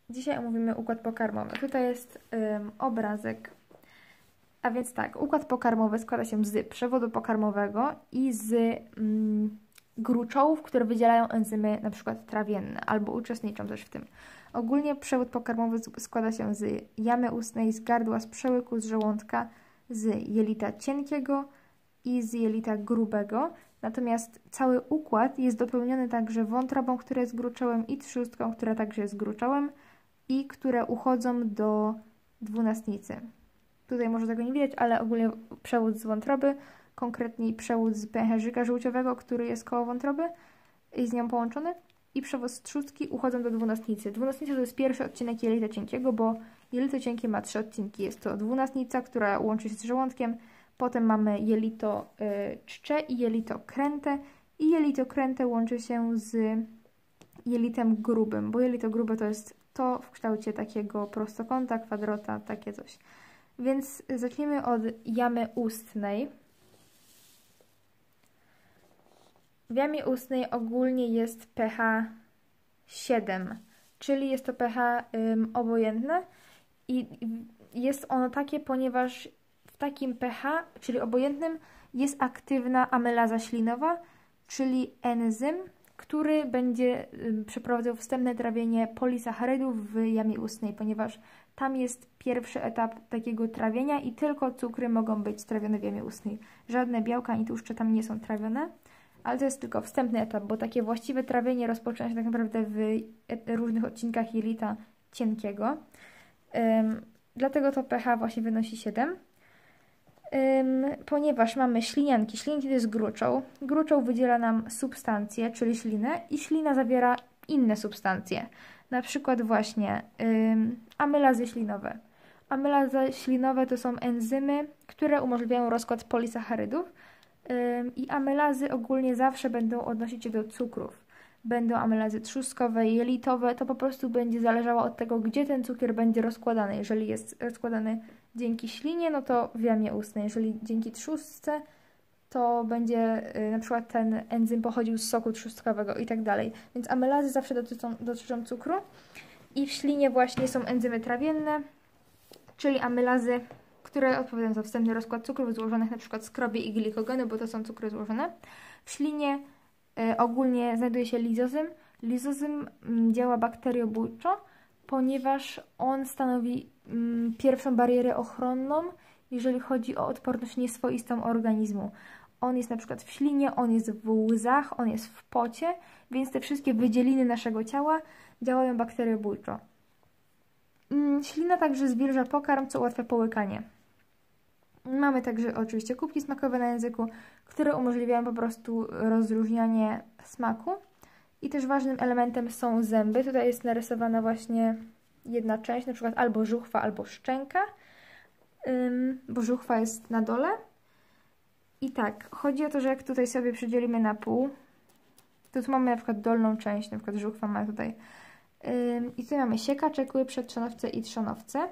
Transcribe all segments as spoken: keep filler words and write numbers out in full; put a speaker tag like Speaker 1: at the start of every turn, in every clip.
Speaker 1: Dzisiaj omówimy układ pokarmowy. Tutaj jest um, obrazek. A więc tak, układ pokarmowy składa się z przewodu pokarmowego i z um, gruczołów, które wydzielają enzymy na przykład trawienne albo uczestniczą też w tym. Ogólnie przewód pokarmowy składa się z jamy ustnej, z gardła, z przełyku, z żołądka, z jelita cienkiego i z jelita grubego. Natomiast cały układ jest dopełniony także wątrobą, która jest gruczołem, i trzustką, która także jest gruczołem i które uchodzą do dwunastnicy. Tutaj może tego nie widać, ale ogólnie przewód z wątroby, konkretniej przewód z pęcherzyka żółciowego, który jest koło wątroby i z nią połączony, i przewód z trzustki uchodzą do dwunastnicy. Dwunastnica to jest pierwszy odcinek jelita cienkiego, bo jelito cienkie ma trzy odcinki. Jest to dwunastnica, która łączy się z żołądkiem, potem mamy jelito y, czcze i jelito kręte, i jelito kręte łączy się z jelitem grubym, bo jelito grube to jest to w kształcie takiego prostokąta, kwadrata, takie coś. Więc zacznijmy od jamy ustnej. W jamie ustnej ogólnie jest pH siedem, czyli jest to pH ym, obojętne i jest ono takie, ponieważ w takim pH, czyli obojętnym, jest aktywna amylaza ślinowa, czyli enzym, który będzie ym, przeprowadzał wstępne trawienie polisacharydów w jamie ustnej, ponieważ tam jest pierwszy etap takiego trawienia i tylko cukry mogą być trawione w jamie ustnej. Żadne białka ani tłuszcze tam nie są trawione, ale to jest tylko wstępny etap, bo takie właściwe trawienie rozpoczyna się tak naprawdę w różnych odcinkach jelita cienkiego. Um, dlatego to pH właśnie wynosi siedem. Um, ponieważ mamy ślinianki. Ślinianki to jest gruczoł. Gruczoł wydziela nam substancje, czyli ślinę, i ślina zawiera inne substancje. Na przykład właśnie um, amylazy ślinowe. Amylazy ślinowe to są enzymy, które umożliwiają rozkład polisacharydów, um, i amylazy ogólnie zawsze będą odnosić się do cukrów. Będą amylazy trzustkowe, jelitowe, to po prostu będzie zależało od tego, gdzie ten cukier będzie rozkładany. Jeżeli jest rozkładany dzięki ślinie, no to w jamie ustnej. Jeżeli dzięki trzustce, to będzie y, na przykład ten enzym pochodził z soku trzustkowego i tak dalej. Więc amylazy zawsze dotyczą, dotyczą cukru. I w ślinie właśnie są enzymy trawienne, czyli amylazy, które odpowiadają za wstępny rozkład cukrów złożonych na przykład z krobi i glikogenu, bo to są cukry złożone. W ślinie y, ogólnie znajduje się lizozym. Lizozym y, działa bakteriobójczo, ponieważ on stanowi y, pierwszą barierę ochronną, jeżeli chodzi o odporność nieswoistą organizmu. On jest na przykład w ślinie, on jest w łzach, on jest w pocie, więc te wszystkie wydzieliny naszego ciała działają bakteriobójczo. Ślina także zwilża pokarm, co ułatwia połykanie. Mamy także oczywiście kubki smakowe na języku, które umożliwiają po prostu rozróżnianie smaku. I też ważnym elementem są zęby. Tutaj jest narysowana właśnie jedna część, na przykład albo żuchwa, albo szczęka, bo żuchwa jest na dole. I tak, chodzi o to, że jak tutaj sobie przydzielimy na pół, to tu mamy na przykład dolną część, na przykład żuchwa ma tutaj. Ym, I tutaj mamy siekacze, kły, przedtrzonowce i trzonowce.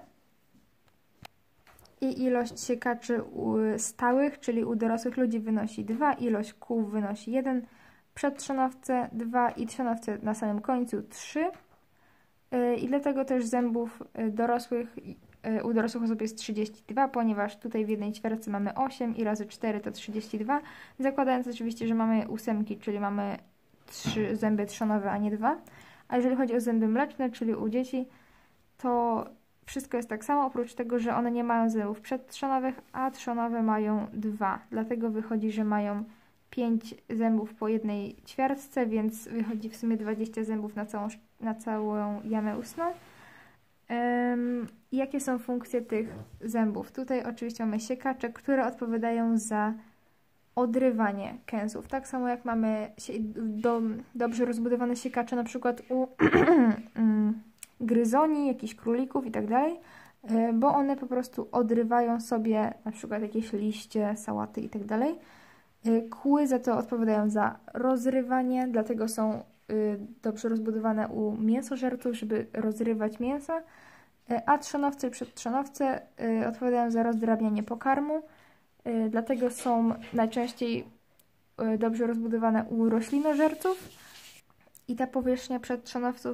Speaker 1: I ilość siekaczy u stałych, czyli u dorosłych ludzi, wynosi dwa, ilość kół wynosi jeden, przedtrzonowce dwa i trzonowce na samym końcu trzy. Yy, I dlatego też zębów dorosłych u dorosłych osób jest trzydzieści dwa, ponieważ tutaj w jednej ćwiartce mamy osiem i razy cztery to trzydzieści dwa, zakładając oczywiście, że mamy ósemki, czyli mamy trzy zęby trzonowe, a nie dwa. A jeżeli chodzi o zęby mleczne, czyli u dzieci, to wszystko jest tak samo, oprócz tego, że one nie mają zębów przedtrzonowych, a trzonowe mają dwa. Dlatego wychodzi, że mają pięć zębów po jednej ćwiartce, więc wychodzi w sumie dwadzieścia zębów na całą, na całą jamę ustną. Um, jakie są funkcje tych zębów? Tutaj oczywiście mamy siekacze, które odpowiadają za odrywanie kęsów. Tak samo jak mamy do, dobrze rozbudowane siekacze na przykład u gryzoni, jakichś królików i tak dalej, bo one po prostu odrywają sobie na przykład jakieś liście, sałaty i tak dalej. Kły za to odpowiadają za rozrywanie, dlatego są dobrze rozbudowane u mięsożerców, żeby rozrywać mięso, a trzonowce i przedtrzonowce odpowiadają za rozdrabnianie pokarmu, dlatego są najczęściej dobrze rozbudowane u roślinożerców i ta powierzchnia przedtrzonowców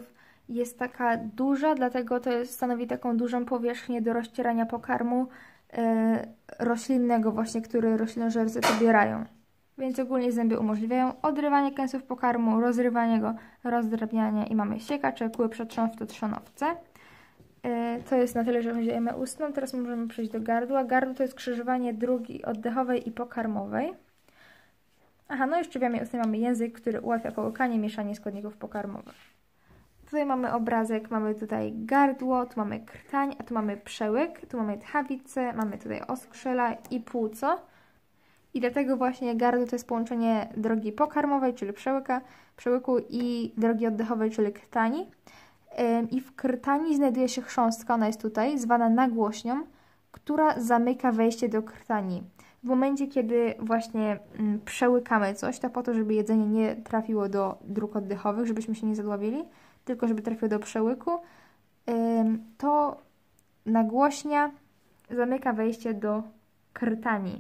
Speaker 1: jest taka duża, dlatego to jest, stanowi taką dużą powierzchnię do rozcierania pokarmu e, roślinnego właśnie, który roślinożercy pobierają. Więc ogólnie zęby umożliwiają odrywanie kęsów pokarmu, rozrywanie go, rozdrabnianie i mamy siekacze, kły przetrząsowce. Yy, to jest na tyle, że chodzi o jamę ustną. Teraz możemy przejść do gardła. Gardło to jest skrzyżowanie drógi oddechowej i pokarmowej. Aha, no jeszcze w jamie ustnej mamy język, który ułatwia połykanie, mieszanie składników pokarmowych. Tutaj mamy obrazek, mamy tutaj gardło, tu mamy krtań, a tu mamy przełyk, tu mamy tchawicę, mamy tutaj oskrzela i płuco. I dlatego właśnie gardło to jest połączenie drogi pokarmowej, czyli przełyka, przełyku i drogi oddechowej, czyli krtani. I w krtani znajduje się chrząstka, ona jest tutaj, zwana nagłośnią, która zamyka wejście do krtani. W momencie, kiedy właśnie przełykamy coś, to po to, żeby jedzenie nie trafiło do dróg oddechowych, żebyśmy się nie zadławili, tylko żeby trafiło do przełyku, to nagłośnia zamyka wejście do krtani.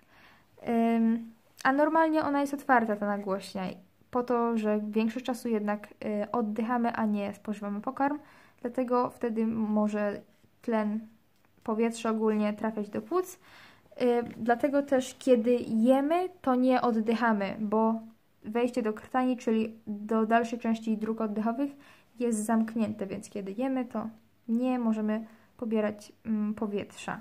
Speaker 1: A normalnie ona jest otwarta, ta nagłośnia, po to, że większość czasu jednak oddychamy, a nie spożywamy pokarm, dlatego wtedy może tlen, powietrze ogólnie trafiać do płuc. Dlatego też, kiedy jemy, to nie oddychamy, bo wejście do krtani, czyli do dalszej części dróg oddechowych, jest zamknięte, więc kiedy jemy, to nie możemy pobierać mm, powietrza.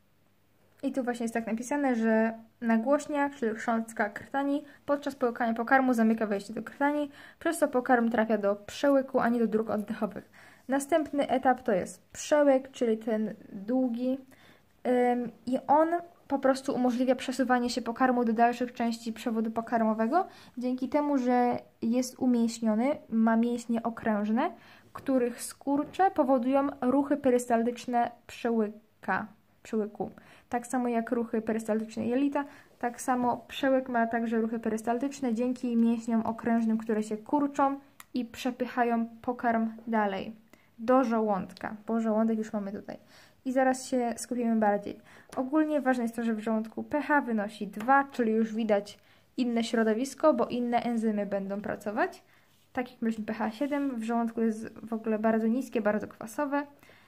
Speaker 1: I tu właśnie jest tak napisane, że nagłośnia, czyli chrząstka krtani, podczas połykania pokarmu zamyka wejście do krtani, przez co pokarm trafia do przełyku, a nie do dróg oddechowych. Następny etap to jest przełyk, czyli ten długi ym, i on po prostu umożliwia przesuwanie się pokarmu do dalszych części przewodu pokarmowego, dzięki temu, że jest umięśniony, ma mięśnie okrężne, których skurcze powodują ruchy perystaltyczne przełyka, przełyku. Tak samo jak ruchy perystaltyczne jelita, tak samo przełyk ma także ruchy perystaltyczne dzięki mięśniom okrężnym, które się kurczą i przepychają pokarm dalej do żołądka, bo żołądek już mamy tutaj. I zaraz się skupimy bardziej. Ogólnie ważne jest to, że w żołądku pH wynosi dwa, czyli już widać inne środowisko, bo inne enzymy będą pracować. Tak jak mieliśmy pH siedem, w żołądku jest w ogóle bardzo niskie, bardzo kwasowe.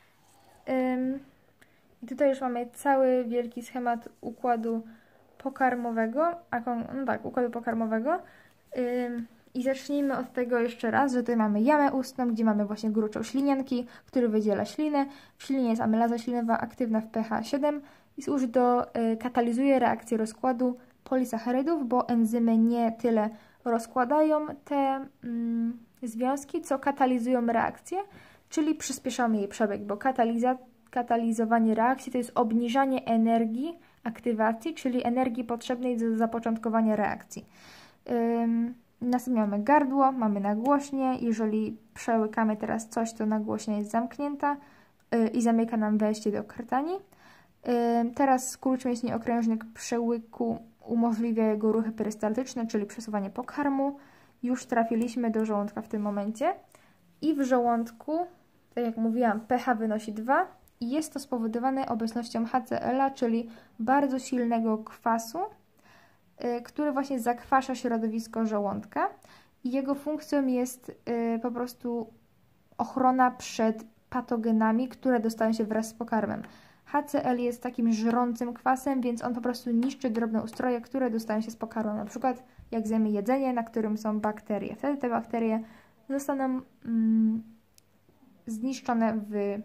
Speaker 1: Ym, I tutaj już mamy cały wielki schemat układu pokarmowego, a no tak, układu pokarmowego. Ym, I zacznijmy od tego jeszcze raz, że tutaj mamy jamę ustną, gdzie mamy właśnie gruczoł ślinienki, który wydziela ślinę. W ślinie jest amylaza ślinowa aktywna w pH siedem i służy do, y, katalizuje reakcję rozkładu polisacharydów, bo enzymy nie tyle rozkładają te mm, związki, co katalizują reakcję, czyli przyspieszamy jej przebieg, bo kataliza, katalizowanie reakcji to jest obniżanie energii aktywacji, czyli energii potrzebnej do zapoczątkowania reakcji. Ym, Następnie mamy gardło, mamy nagłośnię. Jeżeli przełykamy teraz coś, to nagłośnia jest zamknięta yy, i zamyka nam wejście do krtani. Yy, teraz skurcz mięśni okrężnych przełyku umożliwia jego ruchy perystaltyczne, czyli przesuwanie pokarmu. Już trafiliśmy do żołądka w tym momencie. I w żołądku, tak jak mówiłam, pH wynosi dwa i jest to spowodowane obecnością H C L-a, czyli bardzo silnego kwasu, który właśnie zakwasza środowisko żołądka i jego funkcją jest y, po prostu ochrona przed patogenami, które dostają się wraz z pokarmem. H C L jest takim żrącym kwasem, więc on po prostu niszczy drobne ustroje, które dostają się z pokarmem. Na przykład jak zjemy jedzenie, na którym są bakterie. Wtedy te bakterie zostaną mm, zniszczone w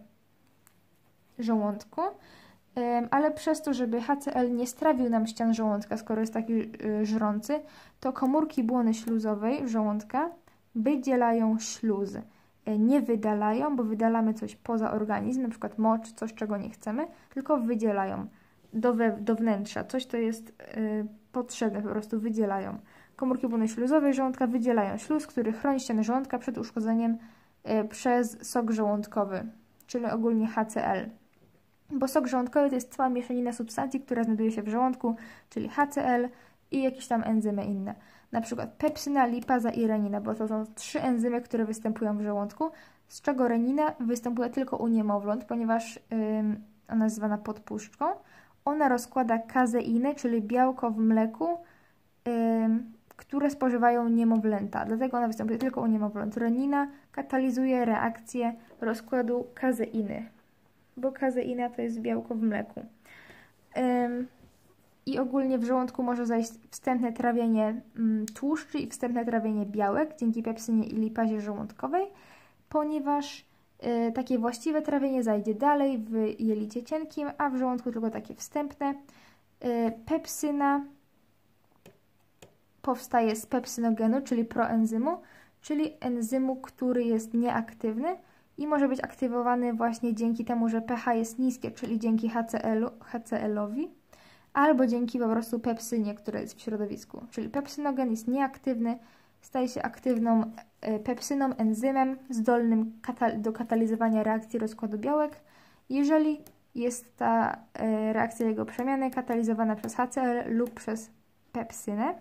Speaker 1: żołądku. Ale przez to, żeby H C L nie strawił nam ścian żołądka, skoro jest taki y, żrący, to komórki błony śluzowej żołądka wydzielają śluz. Nie wydalają, bo wydalamy coś poza organizm, na przykład mocz, coś czego nie chcemy, tylko wydzielają do, we, do wnętrza, coś to jest y, potrzebne, po prostu wydzielają. Komórki błony śluzowej żołądka wydzielają śluz, który chroni ścianę żołądka przed uszkodzeniem y, przez sok żołądkowy, czyli ogólnie H C L. Bo sok żołądkowy to jest cała mieszanina substancji, która znajduje się w żołądku, czyli H C L i jakieś tam enzymy inne. Na przykład pepsyna, lipaza i renina, bo to są trzy enzymy, które występują w żołądku, z czego renina występuje tylko u niemowląt, ponieważ ym, ona jest zwana podpuszczką. Ona rozkłada kazeinę, czyli białko w mleku, ym, które spożywają niemowlęta. Dlatego ona występuje tylko u niemowląt. Renina katalizuje reakcję rozkładu kazeiny, bo kazeina to jest białko w mleku. Ym, I ogólnie w żołądku może zajść wstępne trawienie mm, tłuszczy i wstępne trawienie białek dzięki pepsynie i lipazie żołądkowej, ponieważ y, takie właściwe trawienie zajdzie dalej w jelicie cienkim, a w żołądku tylko takie wstępne. Y, pepsyna powstaje z pepsynogenu, czyli proenzymu, czyli enzymu, który jest nieaktywny i może być aktywowany właśnie dzięki temu, że pH jest niskie, czyli dzięki H C L-u, H C L-owi, albo dzięki po prostu pepsynie, która jest w środowisku. Czyli pepsynogen jest nieaktywny, staje się aktywną pepsyną, enzymem zdolnym katal do katalizowania reakcji rozkładu białek, jeżeli jest ta reakcja jego przemiany katalizowana przez H C L lub przez pepsynę.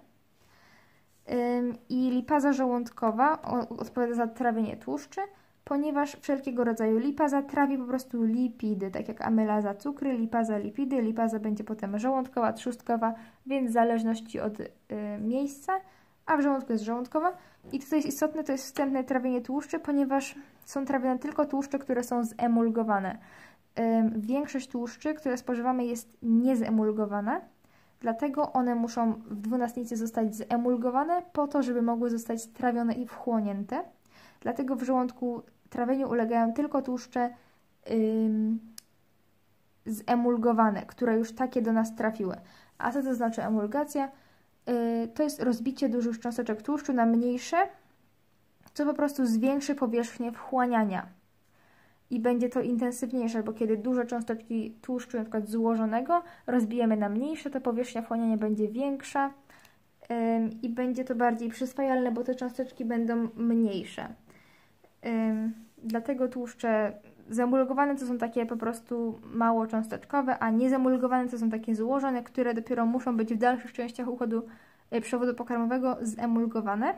Speaker 1: I lipaza żołądkowa odpowiada za trawienie tłuszczy, ponieważ wszelkiego rodzaju lipaza trawi po prostu lipidy, tak jak amylaza cukry, lipaza lipidy, lipaza będzie potem żołądkowa, trzustkowa, więc w zależności od y, miejsca, a w żołądku jest żołądkowa. I to, co jest istotne, to jest wstępne trawienie tłuszczy, ponieważ są trawione tylko tłuszcze, które są zemulgowane. Y, większość tłuszczy, które spożywamy, jest niezemulgowana, dlatego one muszą w dwunastnicy zostać zemulgowane po to, żeby mogły zostać trawione i wchłonięte. Dlatego w żołądku trawieniu ulegają tylko tłuszcze ym, zemulgowane, które już takie do nas trafiły. A co to znaczy emulgacja? Yy, to jest rozbicie dużych cząsteczek tłuszczu na mniejsze, co po prostu zwiększy powierzchnię wchłaniania. I będzie to intensywniejsze, bo kiedy duże cząsteczki tłuszczu, na przykład złożonego, rozbijemy na mniejsze, to powierzchnia wchłaniania będzie większa yy, i będzie to bardziej przyswajalne, bo te cząsteczki będą mniejsze. Ym, dlatego tłuszcze zemulgowane to są takie po prostu mało cząsteczkowe, a niezemulgowane to są takie złożone, które dopiero muszą być w dalszych częściach układu y, przewodu pokarmowego zemulgowane.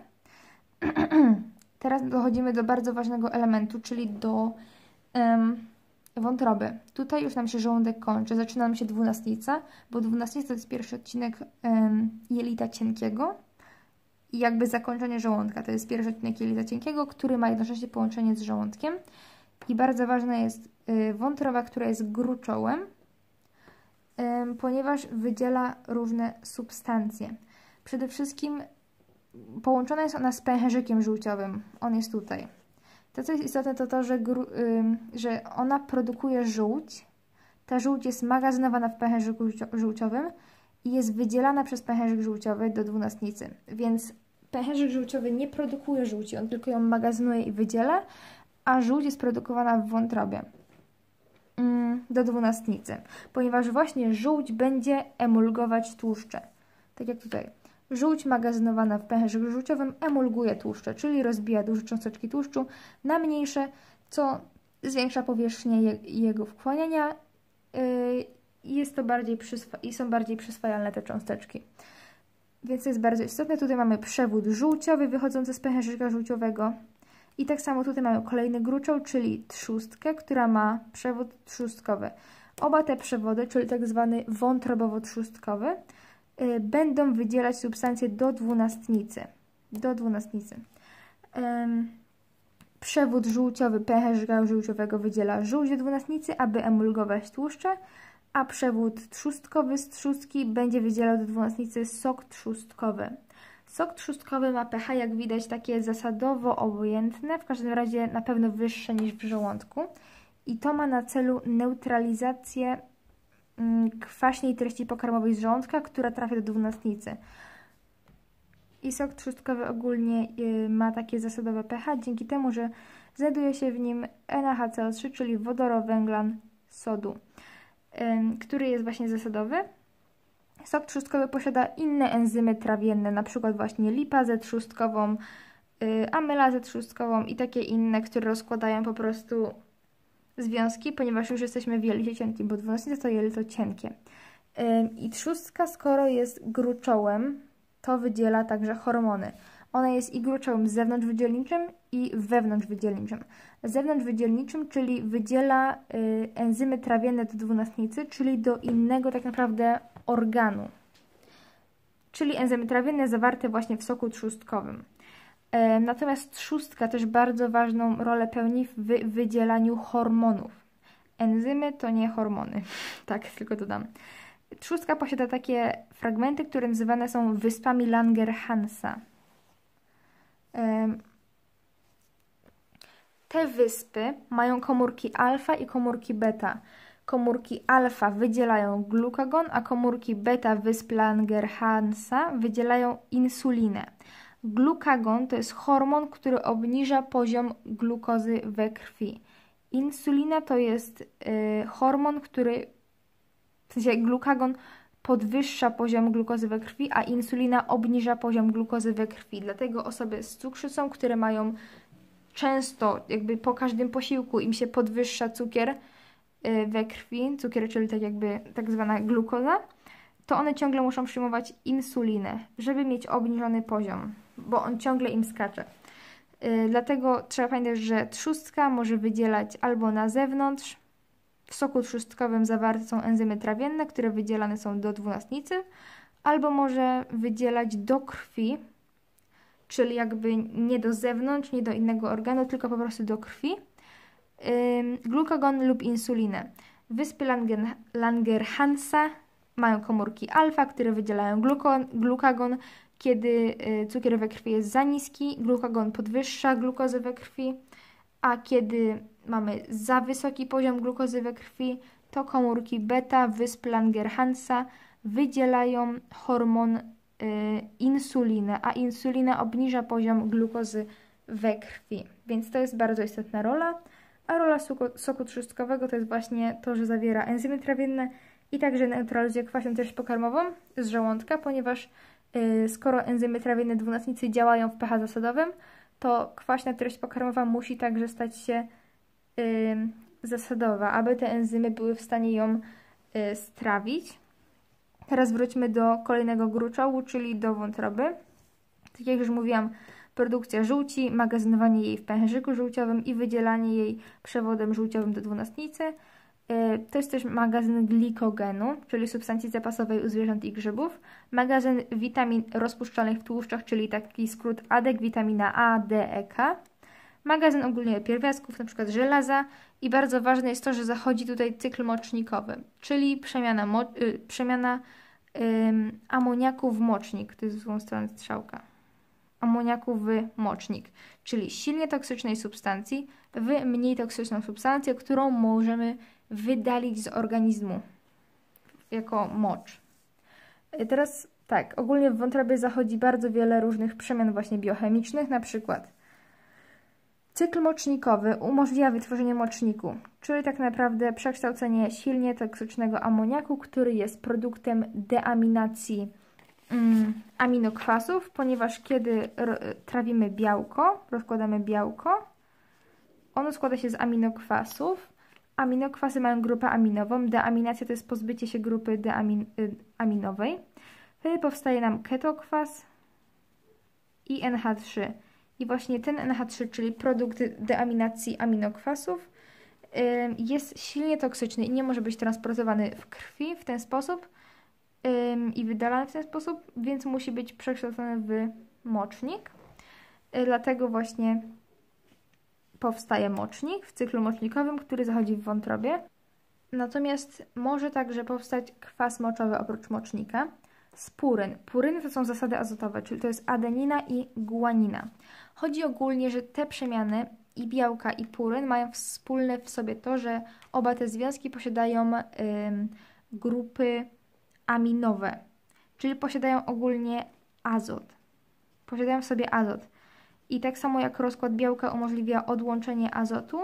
Speaker 1: Teraz dochodzimy do bardzo ważnego elementu, czyli do ym, wątroby. Tutaj już nam się żołądek kończy, zaczyna nam się dwunastnica, bo dwunastnica to jest pierwszy odcinek ym, jelita cienkiego. I jakby zakończenie żołądka. To jest pierwszy odcinek jelita cienkiego, który ma jednocześnie połączenie z żołądkiem. I bardzo ważna jest y, wątroba, która jest gruczołem, y, ponieważ wydziela różne substancje. Przede wszystkim połączona jest ona z pęcherzykiem żółciowym. On jest tutaj. To, co jest istotne, to to, że, gru, y, że ona produkuje żółć. Ta żółć jest magazynowana w pęcherzyku żółciowym i jest wydzielana przez pęcherzyk żółciowy do dwunastnicy. Więc pęcherzyk żółciowy nie produkuje żółci, on tylko ją magazynuje i wydziela, a żółć jest produkowana w wątrobie mm, do dwunastnicy, ponieważ właśnie żółć będzie emulgować tłuszcze. Tak jak tutaj. Żółć magazynowana w pęcherzyku żółciowym emulguje tłuszcze, czyli rozbija duże cząsteczki tłuszczu na mniejsze, co zwiększa powierzchnię je, jego wchłaniania yy, i jest to bardziej przyswa- i są bardziej przyswajalne te cząsteczki. Więc to jest bardzo istotne. Tutaj mamy przewód żółciowy wychodzący z pęcherzyka żółciowego. I tak samo tutaj mamy kolejny gruczoł, czyli trzustkę, która ma przewód trzustkowy. Oba te przewody, czyli tak zwany wątrobowo-trzustkowy, yy, będą wydzielać substancje do dwunastnicy. Do dwunastnicy. Yy, przewód żółciowy pęcherzyka żółciowego wydziela żółć do dwunastnicy, aby emulgować tłuszcze, a przewód trzustkowy z trzustki będzie wydzielał do dwunastnicy sok trzustkowy. Sok trzustkowy ma pH, jak widać, takie zasadowo obojętne, w każdym razie na pewno wyższe niż w żołądku. I to ma na celu neutralizację kwaśnej treści pokarmowej z żołądka, która trafia do dwunastnicy. I sok trzustkowy ogólnie ma takie zasadowe pH, dzięki temu, że znajduje się w nim N A H C O trzy, czyli wodorowęglan sodu, który jest właśnie zasadowy. Sok trzustkowy posiada inne enzymy trawienne, na przykład właśnie lipazę trzustkową, amylazę trzustkową i takie inne, które rozkładają po prostu związki, ponieważ już jesteśmy w jelicie cienkim, bo dwunastnica to jelito cienkie. I trzustka, skoro jest gruczołem, to wydziela także hormony. Ona jest i gruczołem zewnątrzwydzielniczym i wewnątrzwydzielniczym. Zewnątrzwydzielniczym, czyli wydziela y, enzymy trawienne do dwunastnicy, czyli do innego tak naprawdę organu. czyli enzymy trawienne zawarte właśnie w soku trzustkowym. Natomiast trzustka też bardzo ważną rolę pełni w wydzielaniu hormonów. Enzymy to nie hormony, tak tylko dodam. Trzustka posiada takie fragmenty, które nazywane są wyspami Langerhansa. Te wyspy mają komórki alfa i komórki beta. Komórki alfa wydzielają glukagon, a komórki beta wysp Langerhansa wydzielają insulinę. Glukagon to jest hormon, który obniża poziom glukozy we krwi. Insulina to jest y, hormon, który, w sensie glukagon podwyższa poziom glukozy we krwi, a insulina obniża poziom glukozy we krwi. Dlatego osoby z cukrzycą, które mają często, jakby po każdym posiłku im się podwyższa cukier y, we krwi, cukier, czyli tak jakby tak zwana glukoza, to one ciągle muszą przyjmować insulinę, żeby mieć obniżony poziom, bo on ciągle im skacze. Yy, dlatego trzeba pamiętać, że trzustka może wydzielać albo na zewnątrz, w soku trzustkowym zawarte są enzymy trawienne, które wydzielane są do dwunastnicy, albo może wydzielać do krwi, czyli jakby nie do zewnątrz, nie do innego organu, tylko po prostu do krwi, yy, glukagon lub insulinę. Wyspy Langer, Langerhansa mają komórki alfa, które wydzielają gluko, glukagon. Kiedy y, cukier we krwi jest za niski, glukagon podwyższa glukozę we krwi, a kiedy mamy za wysoki poziom glukozy we krwi, to komórki beta wysp Langerhansa wydzielają hormon y, insulinę, a insulina obniża poziom glukozy we krwi. Więc to jest bardzo istotna rola. A rola soku, soku trzustkowego to jest właśnie to, że zawiera enzymy trawienne i także neutralizuje kwaśną treść pokarmową z żołądka, ponieważ yy, skoro enzymy trawienne dwunastnicy działają w pH zasadowym, to kwaśna treść pokarmowa musi także stać się yy, zasadowa, aby te enzymy były w stanie ją yy, strawić. Teraz wróćmy do kolejnego gruczołu, czyli do wątroby. Tak jak już mówiłam, produkcja żółci, magazynowanie jej w pęcherzyku żółciowym i wydzielanie jej przewodem żółciowym do dwunastnicy. To jest też magazyn glikogenu, czyli substancji zapasowej u zwierząt i grzybów. Magazyn witamin rozpuszczalnych w tłuszczach, czyli taki skrót A D E K, witamina A, D, E, K. Magazyn ogólnie pierwiastków, np. żelaza. I bardzo ważne jest to, że zachodzi tutaj cykl mocznikowy, czyli przemiana, mo y, przemiana y, amoniaku w mocznik. To jest w złą stronę strzałka. Amoniaku w mocznik, czyli silnie toksycznej substancji w mniej toksyczną substancję, którą możemy wydalić z organizmu jako mocz. Teraz tak, ogólnie w wątrobie zachodzi bardzo wiele różnych przemian właśnie biochemicznych, na przykład cykl mocznikowy umożliwia wytworzenie moczniku, czyli tak naprawdę przekształcenie silnie toksycznego amoniaku, który jest produktem deaminacji mm, aminokwasów, ponieważ kiedy trawimy białko, rozkładamy białko, ono składa się z aminokwasów. Aminokwasy mają grupę aminową. Deaminacja to jest pozbycie się grupy deaminowej. Wtedy powstaje nam ketokwas i N H trzy. I właśnie ten N H trzy, czyli produkt deaminacji aminokwasów, jest silnie toksyczny i nie może być transportowany w krwi w ten sposób i wydalany w ten sposób, więc musi być przekształcony w mocznik. Dlatego właśnie powstaje mocznik w cyklu mocznikowym, który zachodzi w wątrobie. Natomiast może także powstać kwas moczowy oprócz mocznika. Spuryn. Puryny to są zasady azotowe, czyli to jest adenina i guanina. Chodzi ogólnie, że te przemiany i białka i puryn mają wspólne w sobie to, że oba te związki posiadają ym, grupy aminowe, czyli posiadają ogólnie azot. Posiadają w sobie azot. I tak samo jak rozkład białka umożliwia odłączenie azotu,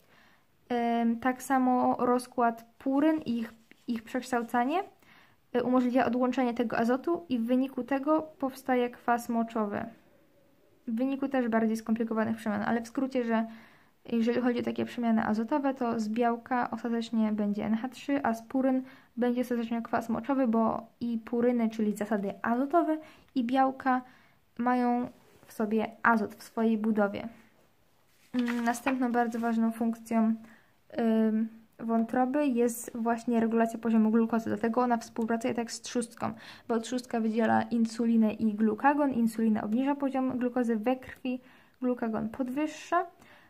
Speaker 1: ym, tak samo rozkład puryn i ich, ich przekształcanie y, umożliwia odłączenie tego azotu i w wyniku tego powstaje kwas moczowy. W wyniku też bardziej skomplikowanych przemian, ale w skrócie, że jeżeli chodzi o takie przemiany azotowe, to z białka ostatecznie będzie N H trzy, a z puryn będzie ostatecznie kwas moczowy, bo i puryny, czyli zasady azotowe, i białka mają w sobie azot w swojej budowie. Następną bardzo ważną funkcją wątroby jest właśnie regulacja poziomu glukozy, dlatego ona współpracuje tak z trzustką, bo trzustka wydziela insulinę i glukagon, insulina obniża poziom glukozy we krwi, glukagon podwyższa,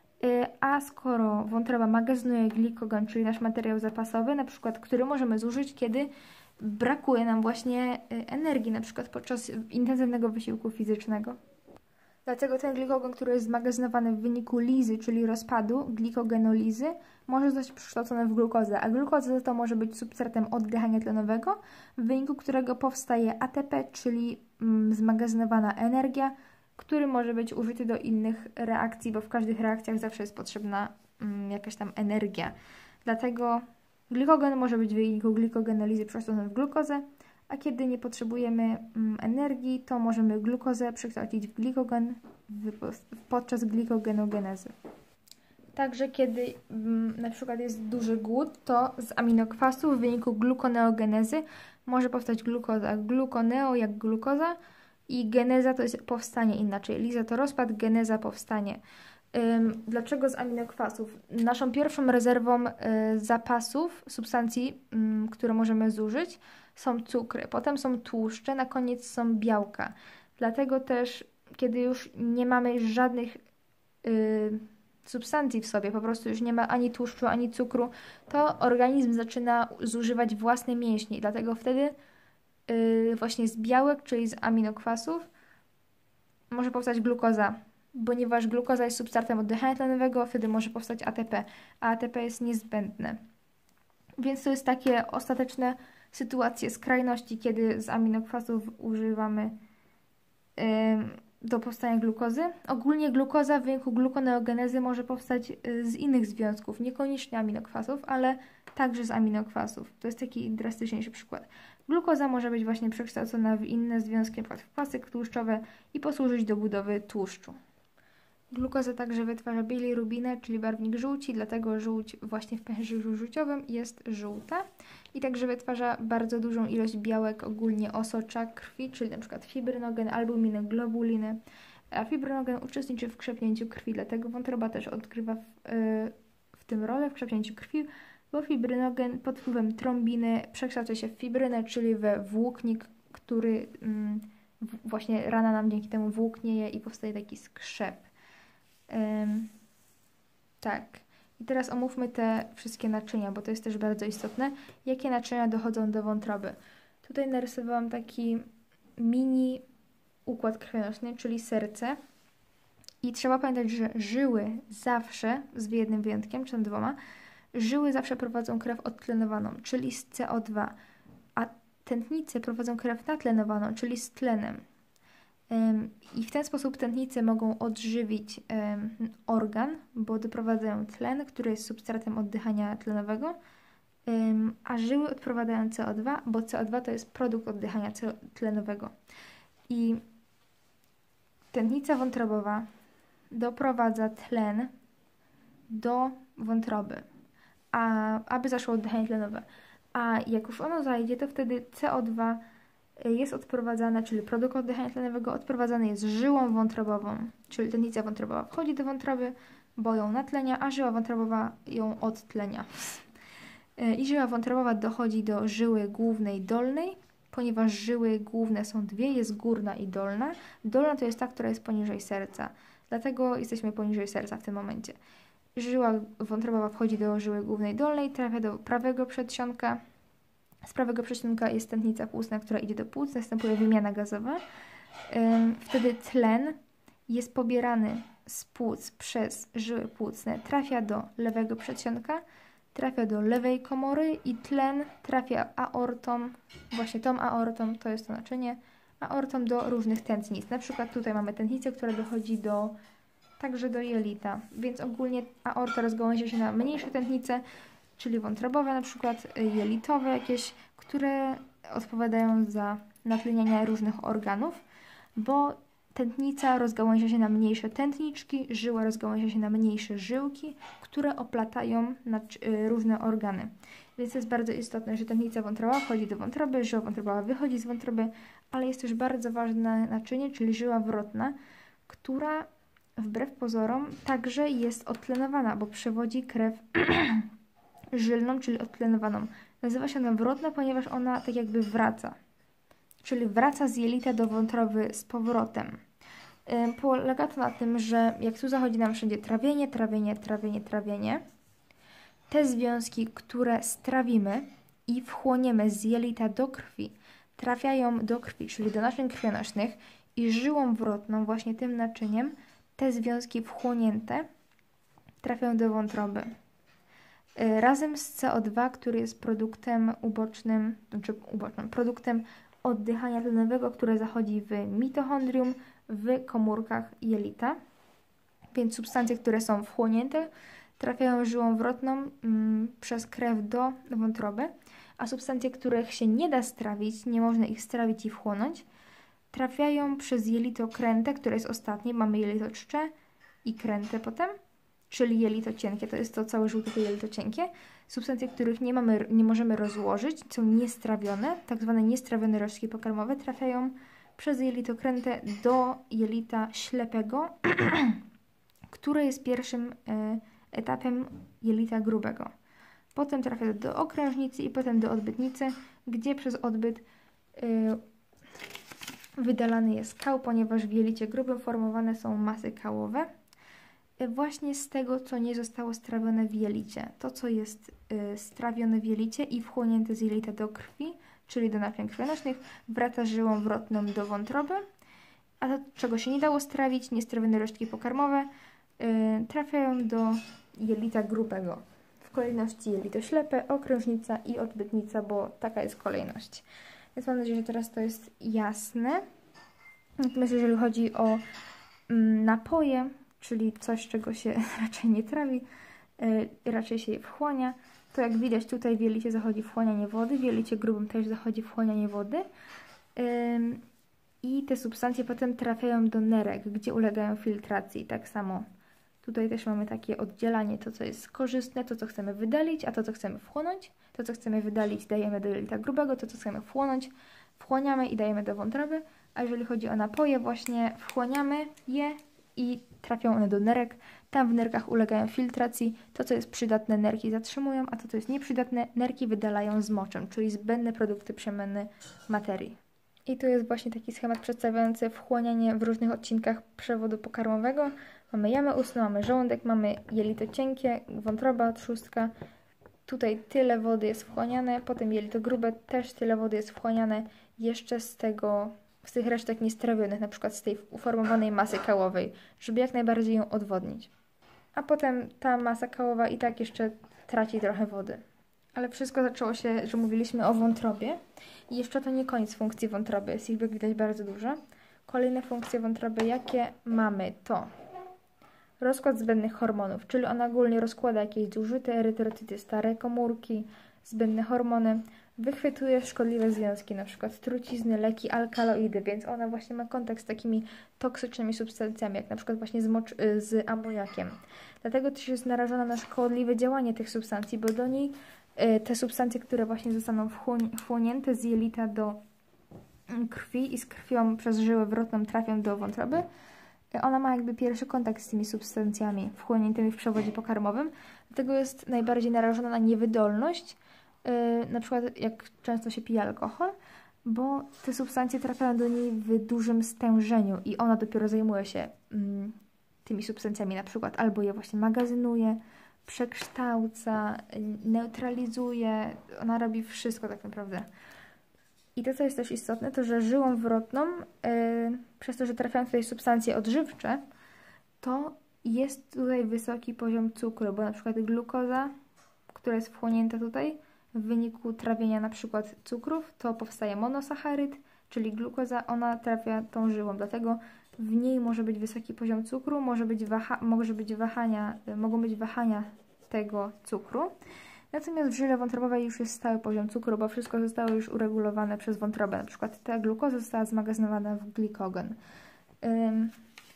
Speaker 1: a skoro wątroba magazynuje glikogen, czyli nasz materiał zapasowy, na przykład, który możemy zużyć, kiedy brakuje nam właśnie energii, na przykład podczas intensywnego wysiłku fizycznego. Dlatego ten glikogen, który jest zmagazynowany w wyniku lizy, czyli rozpadu, glikogenolizy, może zostać przekształcony w glukozę, a glukoza to może być substratem oddychania tlenowego, w wyniku którego powstaje A T P, czyli mm, zmagazynowana energia, który może być użyty do innych reakcji, bo w każdych reakcjach zawsze jest potrzebna mm, jakaś tam energia. Dlatego glikogen może być w wyniku glikogenolizy przekształcony w glukozę, a kiedy nie potrzebujemy mm, energii, to możemy glukozę przekształcić w glikogen w, podczas glikogenogenezy. Także kiedy mm, na przykład jest duży głód, to z aminokwasów w wyniku glukoneogenezy może powstać glukoza. Glukoneo jak glukoza i geneza to jest powstanie inaczej. Liza to rozpad, geneza powstanie. Ym, dlaczego z aminokwasów? Naszą pierwszą rezerwą y, zapasów, substancji, y, które możemy zużyć, są cukry, potem są tłuszcze, na koniec są białka. Dlatego też, kiedy już nie mamy żadnych y, substancji w sobie, po prostu już nie ma ani tłuszczu, ani cukru, to organizm zaczyna zużywać własne mięśnie. Dlatego wtedy y, właśnie z białek, czyli z aminokwasów, może powstać glukoza. Ponieważ glukoza jest substratem oddychania tlenowego, wtedy może powstać A T P, a A T P jest niezbędne. Więc to jest takie ostateczne sytuacje skrajności, kiedy z aminokwasów używamy yy, do powstania glukozy. Ogólnie glukoza w wyniku glukoneogenezy może powstać z innych związków, niekoniecznie aminokwasów, ale także z aminokwasów. To jest taki drastyczniejszy przykład. Glukoza może być właśnie przekształcona w inne związki, np. w kwasy tłuszczowe i posłużyć do budowy tłuszczu. Glukoza także wytwarza bilirubinę, czyli barwnik żółci, dlatego żółć właśnie w pęcherzu żółciowym jest żółta. I także wytwarza bardzo dużą ilość białek, ogólnie osocza krwi, czyli np. fibrynogen, albuminę, globuliny. A fibrynogen uczestniczy w krzepnięciu krwi, dlatego wątroba też odgrywa w, yy, w tym rolę w krzepnięciu krwi, bo fibrynogen pod wpływem trombiny przekształca się w fibrynę, czyli we włóknik, który yy, właśnie rana nam dzięki temu włóknieje i powstaje taki skrzep. Ym, tak. I teraz omówmy te wszystkie naczynia, bo to jest też bardzo istotne. Jakie naczynia dochodzą do wątroby? Tutaj narysowałam taki mini układ krwionośny, czyli serce. I trzeba pamiętać, że żyły zawsze, z jednym wyjątkiem, czy tam dwoma, żyły zawsze prowadzą krew odtlenowaną, czyli z C O dwa, a tętnice prowadzą krew natlenowaną, czyli z tlenem. I w ten sposób tętnice mogą odżywić um, organ, bo doprowadzają tlen, który jest substratem oddychania tlenowego, um, a żyły odprowadzają C O dwa, bo C O dwa to jest produkt oddychania tlenowego. I tętnica wątrobowa doprowadza tlen do wątroby, a, aby zaszło oddychanie tlenowe. A jak już ono zajdzie, to wtedy C O dwa jest odprowadzane, czyli produkt oddychania tlenowego odprowadzany jest żyłą wątrobową, czyli tętnica wątrobowa wchodzi do wątroby, bo ją natlenia, a żyła wątrobowa ją odtlenia. I żyła wątrobowa dochodzi do żyły głównej dolnej, ponieważ żyły główne są dwie, jest górna i dolna. Dolna to jest ta, która jest poniżej serca, dlatego jesteśmy poniżej serca w tym momencie. Żyła wątrobowa wchodzi do żyły głównej dolnej, trafia do prawego przedsionka. Z prawego przedsionka jest tętnica płucna, która idzie do płuc, następuje wymiana gazowa. Wtedy tlen jest pobierany z płuc przez żyły płucne, trafia do lewego przedsionka, trafia do lewej komory i tlen trafia aortą, właśnie tą aortą, to jest to naczynie, aortą do różnych tętnic. Na przykład tutaj mamy tętnicę, która dochodzi do, także do jelita, więc ogólnie aorta rozgałęzia się na mniejsze tętnice, czyli wątrobowe, na przykład jelitowe jakieś, które odpowiadają za natlenianie różnych organów, bo tętnica rozgałęzia się na mniejsze tętniczki, żyła rozgałęzia się na mniejsze żyłki, które oplatają różne organy. Więc to jest bardzo istotne, że tętnica wątrobowa wchodzi do wątroby, żyła wątrobowa wychodzi z wątroby, ale jest też bardzo ważne naczynie, czyli żyła wrotna, która wbrew pozorom także jest odtlenowana, bo przewodzi krew żylną, czyli odtlenowaną. Nazywa się ona wrotna, ponieważ ona tak jakby wraca. Czyli wraca z jelita do wątroby z powrotem. Polega to na tym, że jak tu zachodzi nam wszędzie trawienie, trawienie, trawienie, trawienie, te związki, które strawimy i wchłoniemy z jelita do krwi, trafiają do krwi, czyli do naczyń krwionośnych i żyłą wrotną, właśnie tym naczyniem, te związki wchłonięte trafiają do wątroby. Razem z C O dwa, który jest produktem ubocznym, znaczy ubocznym, produktem oddychania tlenowego, które zachodzi w mitochondrium, w komórkach jelita. Więc substancje, które są wchłonięte, trafiają żyłą wrotną mm, przez krew do wątroby, a substancje, których się nie da strawić, nie można ich strawić i wchłonąć, trafiają przez jelito kręte, które jest ostatnie. Mamy jelito czcze i kręte potem, czyli jelito cienkie, to jest to całe żółte to jelito cienkie. Substancje, których nie, mamy, nie możemy rozłożyć, są niestrawione, tak zwane niestrawione resztki pokarmowe, trafiają przez jelito kręte do jelita ślepego, które jest pierwszym y, etapem jelita grubego. Potem trafia do okrężnicy i potem do odbytnicy, gdzie przez odbyt y, wydalany jest kał, ponieważ w jelicie grubym formowane są masy kałowe. Y, właśnie z tego, co nie zostało strawione w jelicie. To, co jest y, strawione w jelicie i wchłonięte z jelita do krwi, czyli do naczyń krwionośnych, wraca żyłą wrotną do wątroby, a to, czego się nie dało strawić, niestrawione resztki pokarmowe, yy, trafiają do jelita grubego. W kolejności jelito ślepe, okrężnica i odbytnica, bo taka jest kolejność. Więc mam nadzieję, że teraz to jest jasne. Natomiast jeżeli chodzi o mm, napoje, czyli coś, czego się raczej nie trawi, yy, raczej się je wchłania, to jak widać tutaj w jelicie zachodzi wchłanianie wody, w jelicie grubym też zachodzi wchłanianie wody yy, i te substancje potem trafiają do nerek, gdzie ulegają filtracji. Tak samo tutaj też mamy takie oddzielanie, to co jest korzystne, to co chcemy wydalić, a to co chcemy wchłonąć. To co chcemy wydalić dajemy do jelita grubego, to co chcemy wchłonąć wchłaniamy i dajemy do wątroby, a jeżeli chodzi o napoje właśnie wchłaniamy je i trafią one do nerek. Tam w nerkach ulegają filtracji. To, co jest przydatne, nerki zatrzymują, a to, co jest nieprzydatne, nerki wydalają z moczem, czyli zbędne produkty przemiany materii. I tu jest właśnie taki schemat przedstawiający wchłanianie w różnych odcinkach przewodu pokarmowego. Mamy jamę ustną, mamy żołądek, mamy jelito cienkie, wątroba, trzustka. Tutaj tyle wody jest wchłaniane, potem jelito grube, też tyle wody jest wchłaniane jeszcze z tego, z tych resztek niestrawionych, na przykład z tej uformowanej masy kałowej, żeby jak najbardziej ją odwodnić. A potem ta masa kałowa i tak jeszcze traci trochę wody. Ale wszystko zaczęło się, że mówiliśmy o wątrobie. I jeszcze to nie koniec funkcji wątroby, jest ich jak widać bardzo dużo. Kolejne funkcje wątroby, jakie mamy, to rozkład zbędnych hormonów, czyli ona ogólnie rozkłada jakieś zużyte erytrocyty, stare komórki, zbędne hormony, wychwytuje szkodliwe związki, na przykład trucizny, leki, alkaloidy, więc ona właśnie ma kontakt z takimi toksycznymi substancjami, jak na przykład właśnie z, mocz, z amoniakiem. Dlatego też jest narażona na szkodliwe działanie tych substancji, bo do niej y, te substancje, które właśnie zostaną wchłonięte z jelita do krwi i z krwią przez żyłę wrotną trafią do wątroby, y, ona ma jakby pierwszy kontakt z tymi substancjami wchłoniętymi w przewodzie pokarmowym, dlatego jest najbardziej narażona na niewydolność, na przykład jak często się pije alkohol, bo te substancje trafiają do niej w dużym stężeniu i ona dopiero zajmuje się mm, tymi substancjami, na przykład albo je właśnie magazynuje, przekształca, neutralizuje, ona robi wszystko tak naprawdę. I to, co jest też istotne, to że żyłą wrotną, yy, przez to, że trafiają tutaj substancje odżywcze, to jest tutaj wysoki poziom cukru, bo na przykład glukoza, która jest wchłonięta tutaj, w wyniku trawienia na przykład cukrów, to powstaje monosacharyd, czyli glukoza, ona trafia tą żyłą, dlatego w niej może być wysoki poziom cukru, może być, waha może być wahania, mogą być wahania tego cukru. Natomiast w żyle wątrobowej już jest stały poziom cukru, bo wszystko zostało już uregulowane przez wątrobę. Na przykład ta glukoza została zmagazynowana w glikogen. Ym.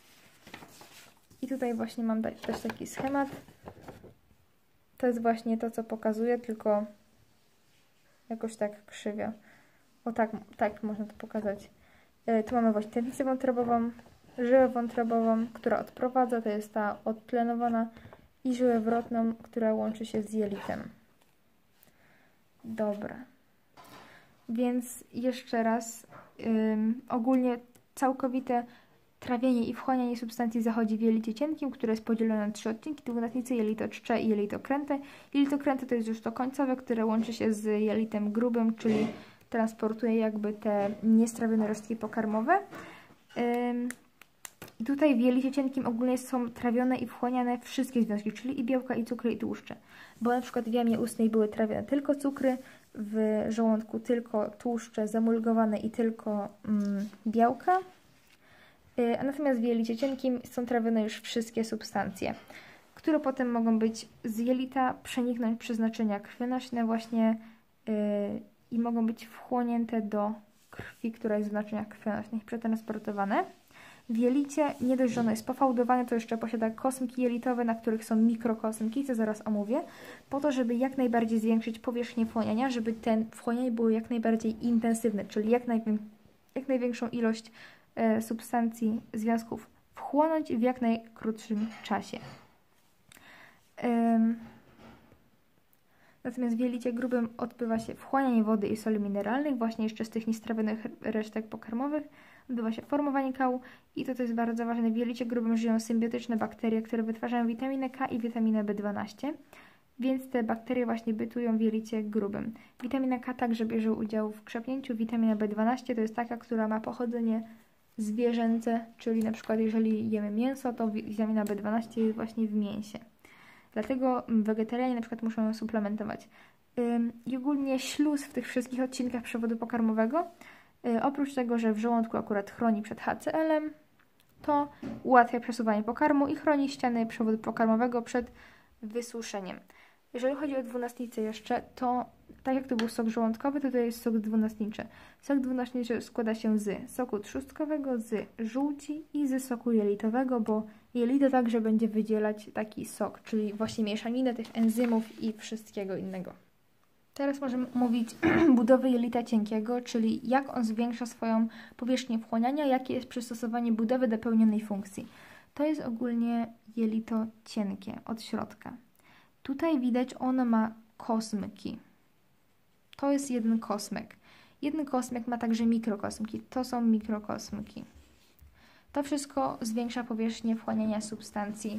Speaker 1: I tutaj właśnie mam też taki schemat. To jest właśnie to, co pokazuję, tylko jakoś tak krzywia. O tak, tak można to pokazać. Yy, tu mamy właśnie tętnicę wątrobową, żyłę wątrobową, która odprowadza, to jest ta odtlenowana, i żyłę wrotną, która łączy się z jelitem. Dobra. Więc jeszcze raz, ym, ogólnie całkowite trawienie i wchłanianie substancji zachodzi w jelicie cienkim, które jest podzielone na trzy odcinki dwunastnicy, jelito czcze i jelito kręte. Jelito kręte to jest już to końcowe, które łączy się z jelitem grubym, czyli transportuje jakby te niestrawione resztki pokarmowe. Ym, I tutaj w jelicie cienkim ogólnie są trawione i wchłaniane wszystkie związki, czyli i białka, i cukry, i tłuszcze. Bo na przykład w jamie ustnej były trawione tylko cukry, w żołądku tylko tłuszcze zamulgowane i tylko mm, białka. Yy, a natomiast w jelicie cienkim są trawione już wszystkie substancje, które potem mogą być z jelita przeniknąć przez naczynia krwionośne właśnie yy, i mogą być wchłonięte do krwi, która jest w naczyniach krwionośnych, przetransportowane. W jelicie nie dość, że ono jest pofałdowane, to jeszcze posiada kosmki jelitowe, na których są mikrokosmki, co zaraz omówię, po to, żeby jak najbardziej zwiększyć powierzchnię wchłaniania, żeby ten wchłanianie było jak najbardziej intensywne, czyli jak, najwię jak największą ilość e, substancji, związków wchłonąć w jak najkrótszym czasie. Ym. Natomiast w jelicie grubym odbywa się wchłanianie wody i soli mineralnych, właśnie jeszcze z tych niestrawionych resztek pokarmowych. Odbywa się formowanie kału i to, to jest bardzo ważne, w jelicie grubym żyją symbiotyczne bakterie, które wytwarzają witaminę K i witaminę B dwanaście, więc te bakterie właśnie bytują w jelicie grubym. Witamina K także bierze udział w krzepnięciu, witamina B dwanaście to jest taka, która ma pochodzenie zwierzęce, czyli na przykład jeżeli jemy mięso, to witamina B dwanaście jest właśnie w mięsie. Dlatego wegetarianie na przykład muszą ją suplementować. I ogólnie śluz w tych wszystkich odcinkach przewodu pokarmowego, oprócz tego, że w żołądku akurat chroni przed H C L-em, to ułatwia przesuwanie pokarmu i chroni ściany przewodu pokarmowego przed wysuszeniem. Jeżeli chodzi o dwunastnicę jeszcze, to tak jak to był sok żołądkowy, to tutaj jest sok dwunastniczy. Sok dwunastniczy składa się z soku trzustkowego, z żółci i z soku jelitowego, bo jelito także będzie wydzielać taki sok, czyli właśnie mieszaninę tych enzymów i wszystkiego innego. Teraz możemy mówić budowy jelita cienkiego, czyli jak on zwiększa swoją powierzchnię wchłaniania, jakie jest przystosowanie budowy do pełnionej funkcji. To jest ogólnie jelito cienkie od środka. Tutaj widać, ono ma kosmyki. To jest jeden kosmyk. Jeden kosmyk ma także mikrokosmyki. To są mikrokosmyki. To wszystko zwiększa powierzchnię wchłaniania substancji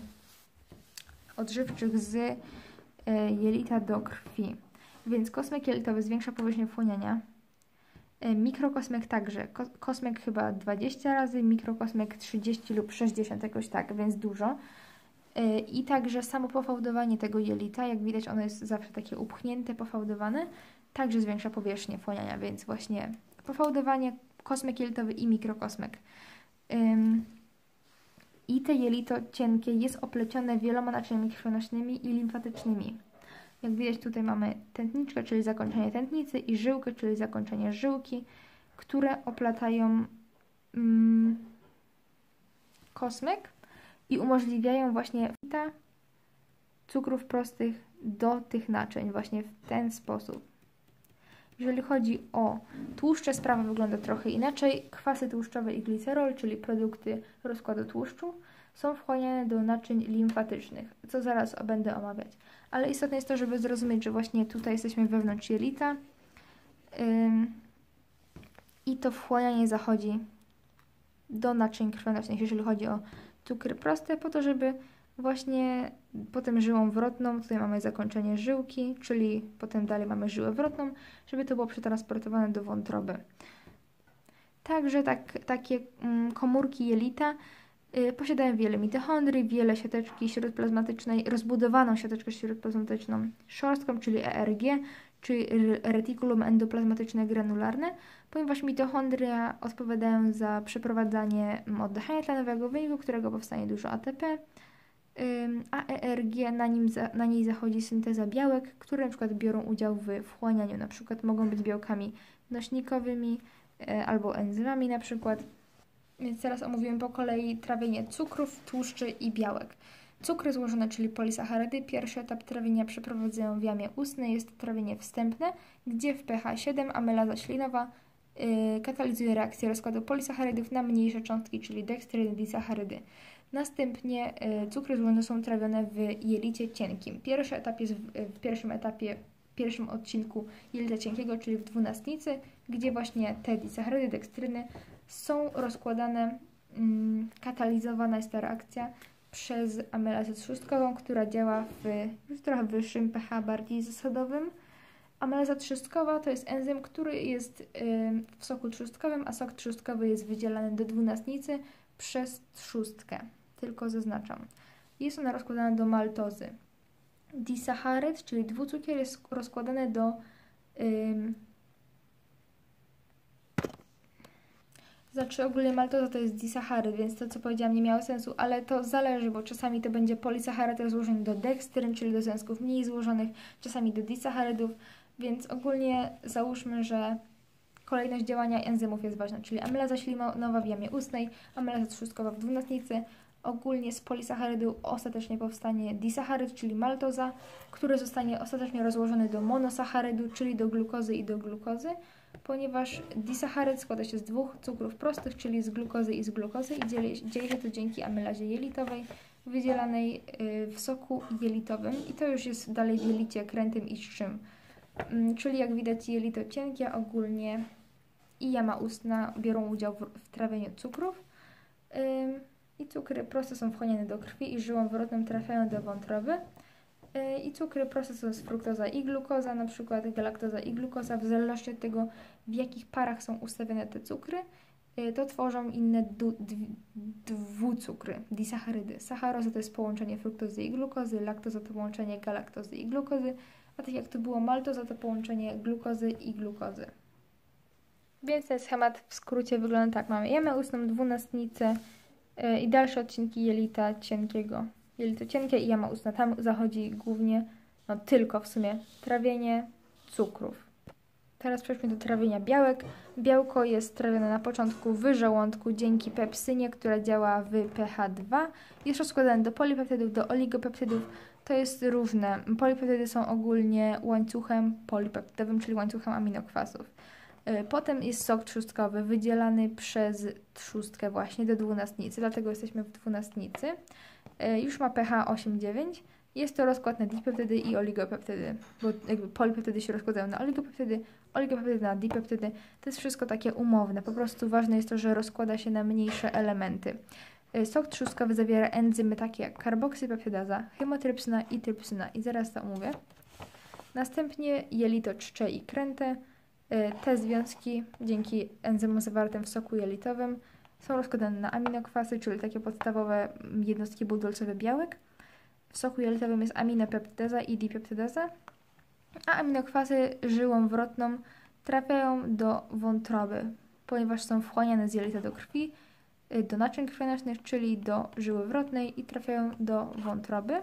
Speaker 1: odżywczych z jelita do krwi. Więc kosmyk jelitowy zwiększa powierzchnię wchłaniania. Mikrokosmyk także. Kosmyk chyba dwadzieścia razy, mikrokosmyk trzydzieści lub sześćdziesiąt, jakoś tak, więc dużo. I także samo pofałdowanie tego jelita, jak widać ono jest zawsze takie upchnięte, pofałdowane, także zwiększa powierzchnię wchłaniania, więc właśnie pofałdowanie, kosmyk jelitowy i mikrokosmyk. Ym, I te jelito cienkie jest oplecione wieloma naczyniami krwionośnymi i limfatycznymi. Jak widać, tutaj mamy tętniczkę, czyli zakończenie tętnicy, i żyłkę, czyli zakończenie żyłki, które oplatają ym, kosmyk i umożliwiają właśnie wpływ cukrów prostych do tych naczyń właśnie w ten sposób. Jeżeli chodzi o tłuszcze, sprawa wygląda trochę inaczej. Kwasy tłuszczowe i glicerol, czyli produkty rozkładu tłuszczu, są wchłaniane do naczyń limfatycznych, co zaraz będę omawiać. Ale istotne jest to, żeby zrozumieć, że właśnie tutaj jesteśmy wewnątrz jelita ym, i to wchłanianie zachodzi do naczyń krwionośnych, jeżeli chodzi o cukry proste, po to, żeby właśnie potem żyłą wrotną, tutaj mamy zakończenie żyłki, czyli potem dalej mamy żyłę wrotną, żeby to było przetransportowane do wątroby. Także tak, takie mm, komórki jelita y, posiadają wiele mitochondrii, wiele siateczki śródplazmatycznej, rozbudowaną siateczkę śródplazmatyczną szorstką, czyli E R G, czyli reticulum endoplazmatyczne granularne, ponieważ mitochondria odpowiadają za przeprowadzanie oddychania tlenowego, w wyniku którego powstanie dużo A T P, a E R G, na, nim za, na niej zachodzi synteza białek, które na przykład biorą udział w wchłanianiu. Na przykład mogą być białkami nośnikowymi e, albo enzymami na przykład. Więc teraz omówimy po kolei trawienie cukrów, tłuszczy i białek. Cukry złożone, czyli polisacharydy. Pierwszy etap trawienia przeprowadzają w jamie ustnej. Jest to trawienie wstępne, gdzie w pH siedem amylaza ślinowa yy, katalizuje reakcję rozkładu polisacharydów na mniejsze cząstki, czyli dekstryny, disacharydy. Następnie y, cukry złożone są trawione w jelicie cienkim. Pierwszy etap jest w, w pierwszym etapie pierwszym odcinku jelita cienkiego, czyli w dwunastnicy, gdzie właśnie te disaccharydy, dekstryny są rozkładane, mm, katalizowana jest ta reakcja przez amylazę trzustkową, która działa w już trochę wyższym pH, bardziej zasadowym. Amylaza trzustkowa to jest enzym, który jest y, w soku trzustkowym, a sok trzustkowy jest wydzielany do dwunastnicy przez trzustkę. Tylko zaznaczam. Jest ona rozkładana do maltozy. Disacharyd, czyli dwucukier, jest rozkładany do y, Znaczy ogólnie maltoza to jest disacharyd, więc to co powiedziałam nie miało sensu, ale to zależy, bo czasami to będzie polisacharyd rozłożony do dekstryn, czyli do związków mniej złożonych, czasami do disacharydów, więc ogólnie załóżmy, że kolejność działania enzymów jest ważna, czyli amylaza ślinowa w jamie ustnej, amylaza trzustkowa w dwunastnicy. Ogólnie z polisacharydu ostatecznie powstanie disacharyd, czyli maltoza, który zostanie ostatecznie rozłożony do monosacharydu, czyli do glukozy i do glukozy, ponieważ disacharyd składa się z dwóch cukrów prostych, czyli z glukozy i z glukozy i dzieje, dzieje się to dzięki amylazie jelitowej wydzielanej w soku jelitowym i to już jest dalej w jelicie krętym i czczym. Czyli jak widać jelito cienkie ogólnie i jama ustna biorą udział w, w trawieniu cukrów. I cukry proste są wchłaniane do krwi i żyłą wyrodną trafiają do wątroby. I cukry proste są z fruktoza i glukoza, na przykład galaktoza i glukoza, w zależności od tego, w jakich parach są ustawione te cukry, to tworzą inne dwucukry, disaccharydy. Sacharoza to jest połączenie fruktozy i glukozy, laktoza to połączenie galaktozy i glukozy, a tak jak to było maltoza to połączenie glukozy i glukozy. Więc ten schemat w skrócie wygląda tak. Mamy jamę ustną, dwunastnicę yy, i dalsze odcinki jelita cienkiego. Jelito cienkie i jama ustna. Tam zachodzi głównie, no tylko w sumie, trawienie cukrów. Teraz przejdźmy do trawienia białek. Białko jest trawione na początku w żołądku dzięki pepsynie, która działa w pH dwa. Jest rozkładane do polipeptydów, do oligopeptydów. To jest różne. Polipeptydy są ogólnie łańcuchem polipeptydowym, czyli łańcuchem aminokwasów. Potem jest sok trzustkowy wydzielany przez trzustkę właśnie do dwunastnicy, dlatego jesteśmy w dwunastnicy. Już ma pH osiem dziewięć. Jest to rozkład na dipeptydy i oligopeptydy, bo jakby polipeptydy się rozkładają na oligopeptydy, oligopeptydy na dipeptydy. To jest wszystko takie umowne. Po prostu ważne jest to, że rozkłada się na mniejsze elementy. Sok trzustkowy zawiera enzymy takie jak karboksypeptydaza, chymotrypsyna i trypsyna. I zaraz to omówię. Następnie jelito czcze i kręte. Te związki dzięki enzymom zawartym w soku jelitowym są rozkładane na aminokwasy, czyli takie podstawowe jednostki budulcowe białek. W soku jelitowym jest aminopeptydaza i dipeptydaza, a aminokwasy żyłą wrotną trafiają do wątroby, ponieważ są wchłaniane z jelita do krwi, do naczyń krwionośnych, czyli do żyły wrotnej i trafiają do wątroby.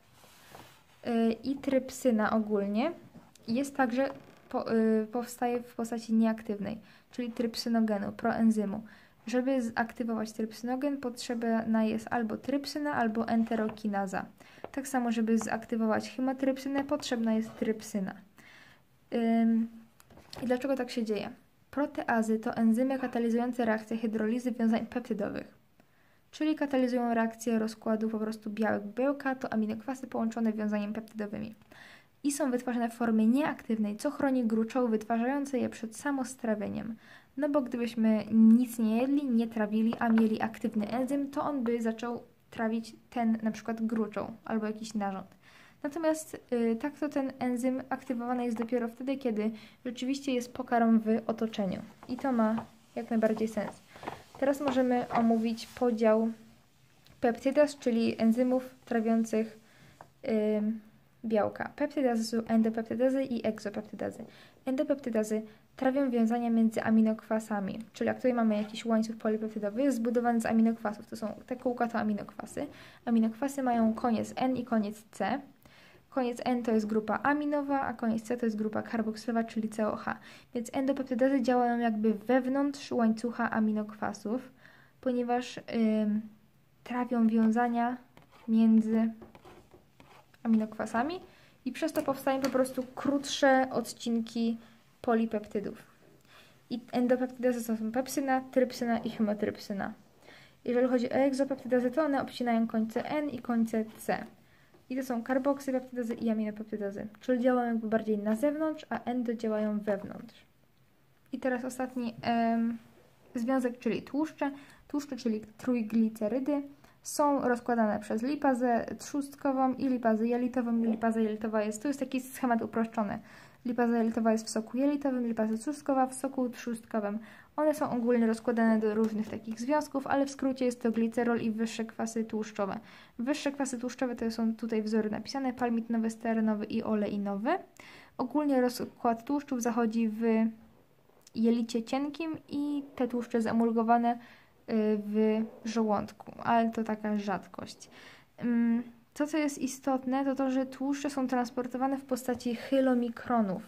Speaker 1: I trypsyna ogólnie jest także po, y, powstaje w postaci nieaktywnej, czyli trypsynogenu, proenzymu. Żeby zaktywować trypsynogen potrzebna jest albo trypsyna, albo enterokinaza. Tak samo, żeby zaktywować chymotrypsynę potrzebna jest trypsyna. Ym, I dlaczego tak się dzieje? Proteazy to enzymy katalizujące reakcję hydrolizy wiązań peptydowych, czyli katalizują reakcję rozkładu po prostu białek białka, to aminokwasy połączone wiązaniem peptydowymi. I są wytwarzane w formie nieaktywnej, co chroni gruczoły wytwarzające je przed samostrawieniem. No bo gdybyśmy nic nie jedli, nie trawili, a mieli aktywny enzym, to on by zaczął trawić ten na przykład gruczoł albo jakiś narząd. Natomiast yy, tak to ten enzym aktywowany jest dopiero wtedy, kiedy rzeczywiście jest pokarm w otoczeniu. I to ma jak najbardziej sens. Teraz możemy omówić podział peptydaz, czyli enzymów trawiących yy, białka. Peptydazy są endopeptydazy i egzopeptydazy. Endopeptydazy trawią wiązania między aminokwasami, czyli jak tutaj mamy jakiś łańcuch polipeptydowy, jest zbudowany z aminokwasów. To są te kółka to aminokwasy. Aminokwasy mają koniec N i koniec C. Koniec N to jest grupa aminowa, a koniec C to jest grupa karboksylowa, czyli C O H. Więc endopeptydazy działają jakby wewnątrz łańcucha aminokwasów, ponieważ yy, trawią wiązania między aminokwasami i przez to powstają po prostu krótsze odcinki polipeptydów. I endopeptydazy to są pepsyna, trypsyna i chymotrypsyna. Jeżeli chodzi o egzopeptydazy, to one obcinają końce N i końce C. I to są karboksylpeptydazy i aminopeptydazy, czyli działają jakby bardziej na zewnątrz, a endo działają wewnątrz. I teraz ostatni em, związek, czyli tłuszcze. Tłuszcze, czyli trójglicerydy, są rozkładane przez lipazę trzustkową i lipazę jelitową. Lipaza jelitowa jest, to jest taki schemat uproszczony. Lipaza jelitowa jest w soku jelitowym, lipaza trzustkowa w soku trzustkowym. One są ogólnie rozkładane do różnych takich związków, ale w skrócie jest to glicerol i wyższe kwasy tłuszczowe. Wyższe kwasy tłuszczowe to są tutaj wzory napisane, palmitonowy, sterenowy i oleinowy. Ogólnie rozkład tłuszczów zachodzi w jelicie cienkim i te tłuszcze zamulgowane w żołądku, ale to taka rzadkość. To, co jest istotne, to to, że tłuszcze są transportowane w postaci chylomikronów.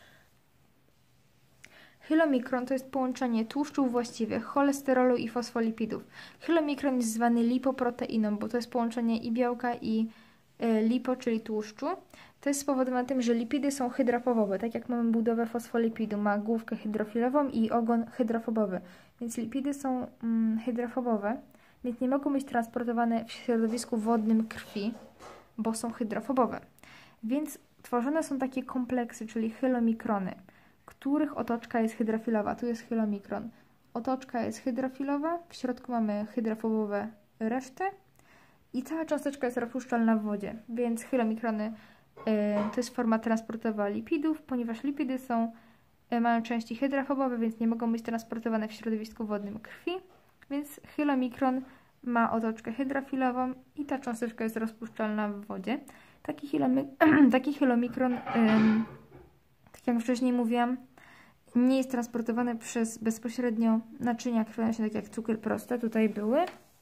Speaker 1: Chylomikron to jest połączenie tłuszczów właściwych, cholesterolu i fosfolipidów. Chylomikron jest zwany lipoproteiną, bo to jest połączenie i białka i lipo, czyli tłuszczu. To jest spowodowane tym, że lipidy są hydrofobowe, tak jak mamy budowę fosfolipidu, ma główkę hydrofilową i ogon hydrofobowy. Więc lipidy są mm, hydrofobowe, więc nie mogą być transportowane w środowisku wodnym krwi, bo są hydrofobowe. Więc tworzone są takie kompleksy, czyli chylomikrony, których otoczka jest hydrofilowa. Tu jest chylomikron. Otoczka jest hydrofilowa, w środku mamy hydrofobowe resztę i cała cząsteczka jest rozpuszczalna w wodzie, więc chylomikrony yy, to jest forma transportowa lipidów, ponieważ lipidy są, yy, mają części hydrofobowe, więc nie mogą być transportowane w środowisku wodnym krwi, więc chylomikron ma otoczkę hydrofilową i ta cząsteczka jest rozpuszczalna w wodzie. Taki, hylomi taki chylomikron, yy, tak jak wcześniej mówiłam, nie jest transportowany przez bezpośrednio naczynia krwionośne, tak jak cukier prosty, tutaj były,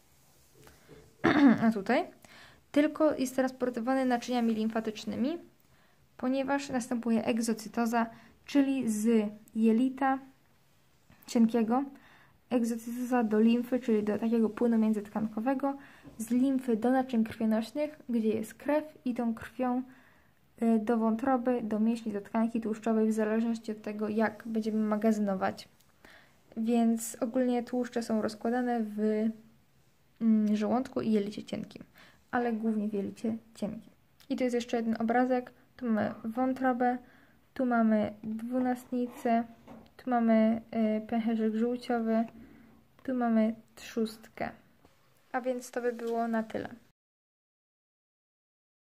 Speaker 1: a tutaj, tylko jest transportowany naczyniami limfatycznymi, ponieważ następuje egzocytoza, czyli z jelita cienkiego, egzocytoza do limfy, czyli do takiego płynu międzytkankowego, z limfy do naczyń krwionośnych, gdzie jest krew i tą krwią do wątroby, do mięśni, do tkanki tłuszczowej, w zależności od tego, jak będziemy magazynować. Więc ogólnie tłuszcze są rozkładane w żołądku i jelicie cienkim, ale głównie w jelicie cienkim. I tu jest jeszcze jeden obrazek. Tu mamy wątrobę, tu mamy dwunastnicę, tu mamy y, pęcherzyk żółciowy, tu mamy trzustkę. A więc to by było na tyle.